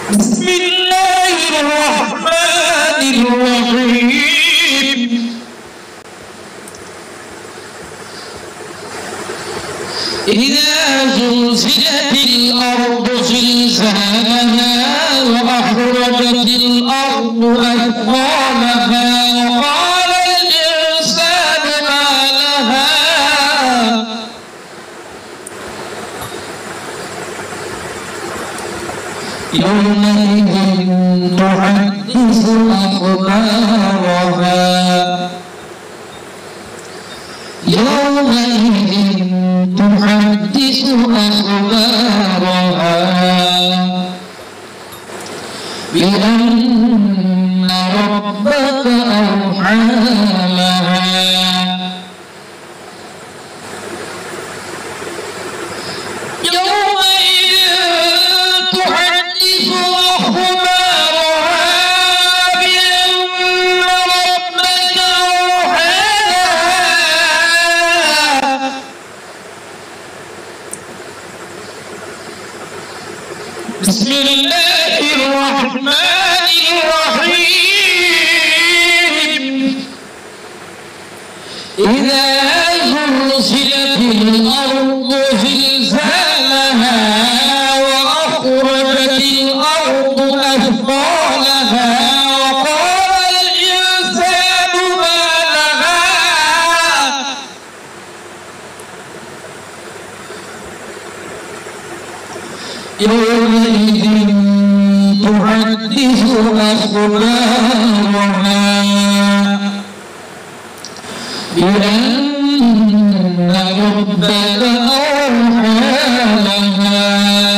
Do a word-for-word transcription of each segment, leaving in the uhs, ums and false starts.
بسم الله الرحمن الرحيم. إذا زلزلت الأرض زلزالها وأخرجت الأرض أثقالها وقال الإنسان ما لها يومئذ تحدث أخبارها يومئذ تحدث أخبارها بأن ربك أوحى لها بسم الله الرحمن الرحيم. إذا زلزلت الأرض زلزالها وأخرجت الأرض أثقالها وقال الإنسان ما لها يومئذ تحدث أخبارها بأن ربك أوحى لها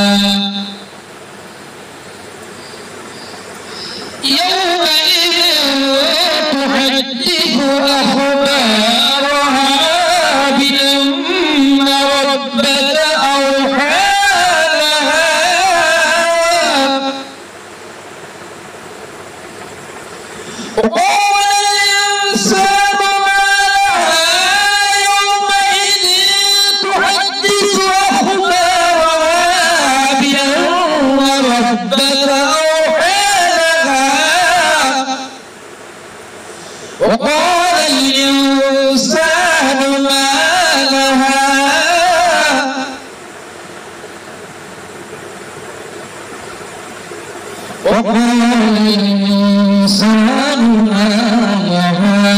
يومئذ تحدث أخبارها بأن ربك أوحى وقال الإنسان ما لها يومئذ تحدث أخبارها بأن ربك أوحى لها وقال الإنسان ما لها وقال الإنسان ما لها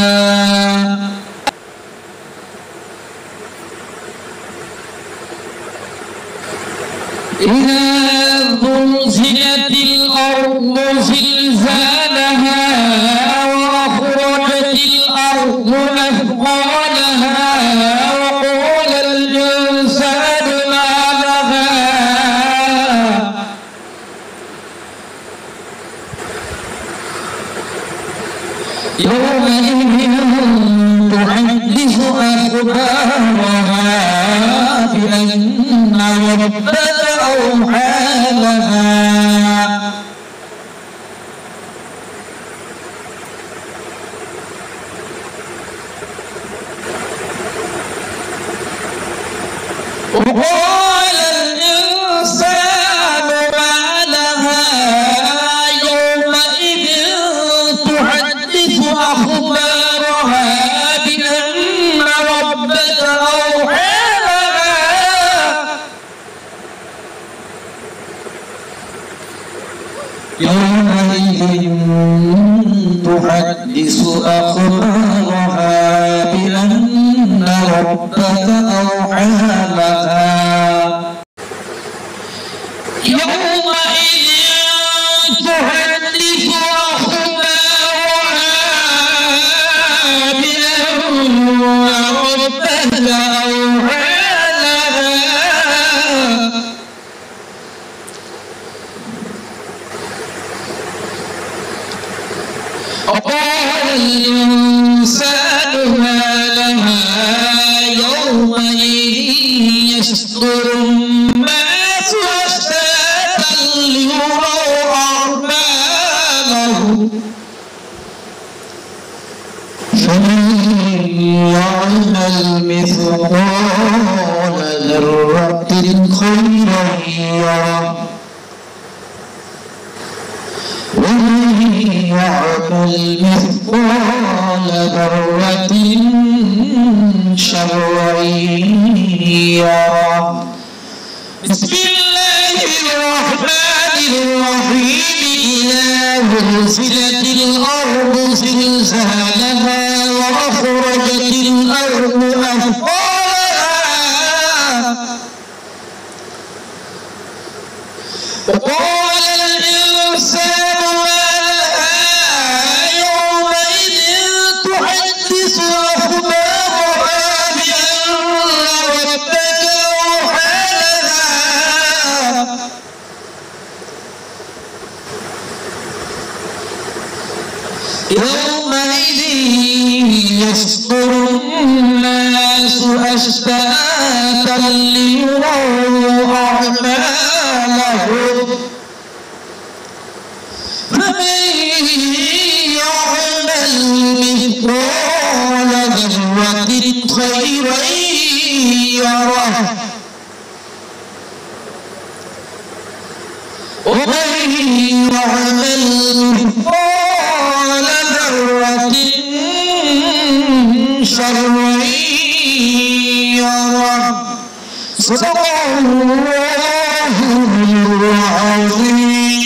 إذا زلزلت الأرض زلزالها وأخرجت الأرض أثقالها وقال الإنسان ما لها يومئذ تحدث أخبارها بأن ربك أوحى لها وقال الإنسان ما لها يومئذ تحدث أخبارها بأن ربك أوحى لها يومئذ تحدث أخبارها بأن ربك أوحى لها يومئذ تحدث أخبارها بأن ربك أوحى لها وقال الإنسان ما لها يومئذ يصدر الناس أشتاتا ليروا أعمالهم فمن يعمل مثقال ذرة خيرا يره ومن يعمل مثقال ذرة شرا يره. بسم الله الرحمن الرحيم. إذا زلزلت الأرض زلزالها وأخرجت الأرض أثقالها وقال الإنسان ما لها يومئذ تحدث أخبارها بأن ربك أوحى لها. يومئذ يصدر الناس أشتاتا ليروا أعمالهم فمن يعمل مثقال ذرة خيرا يره ومن يعمل مثقال ذرة شرا يره. صدق الله العظيم.